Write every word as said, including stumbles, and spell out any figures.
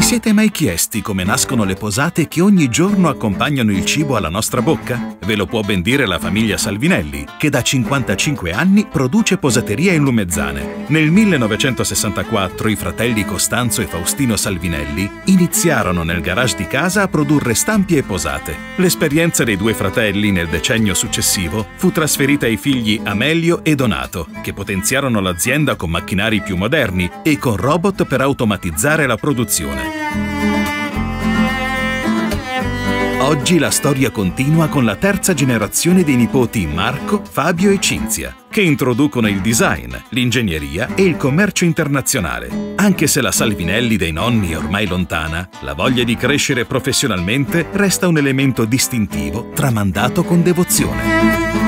siete mai chiesti come nascono le posate che ogni giorno accompagnano il cibo alla nostra bocca? Ve lo può ben dire la famiglia Salvinelli, che da cinquantacinque anni produce posateria in Lumezzane. Nel millenovecentosessantaquattro i fratelli Costanzo e Faustino Salvinelli iniziarono nel garage di casa a produrre stampi e posate. L'esperienza dei due fratelli nel decennio successivo fu trasferita ai figli Amelio e Donato, che potenziarono l'azienda con macchinari più moderni e con robot per automatizzare la produzione. Oggi la storia continua con la terza generazione dei nipoti Marco, Fabio e Cinzia, che introducono il design, l'ingegneria e il commercio internazionale. Anche se la Salvinelli dei nonni è ormai lontana, la voglia di crescere professionalmente resta un elemento distintivo tramandato con devozione.